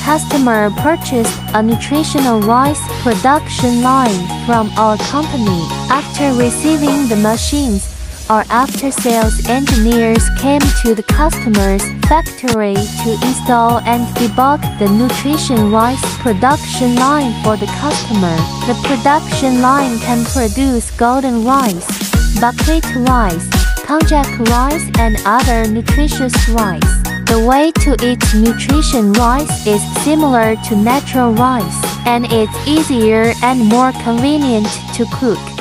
customer purchased a nutritional rice production line from our company. After receiving the machines, our after-sales engineers came to the customer's factory to install and debug the nutrition rice production line for the customer. The production line can produce golden rice, buckwheat rice, konjac rice, and other nutritious rice. The way to eat nutrition rice is similar to natural rice, and it's easier and more convenient to cook.